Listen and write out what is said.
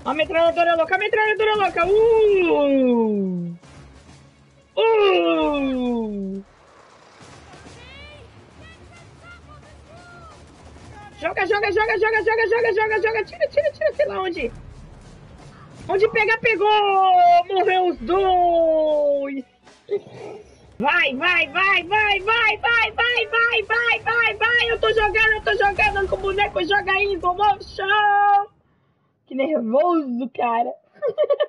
A metralhadora louca, a metralhadora louca. Joga, joga, joga, joga, joga, joga, joga, joga. Tira, tira, tira, sei lá onde. Onde pegar, pegou! Morreu os dois! Vai, vai, vai, vai, vai, vai, vai, vai, vai, vai, vai! Eu tô jogando com o boneco, joga aí, Motion! Que nervoso, cara!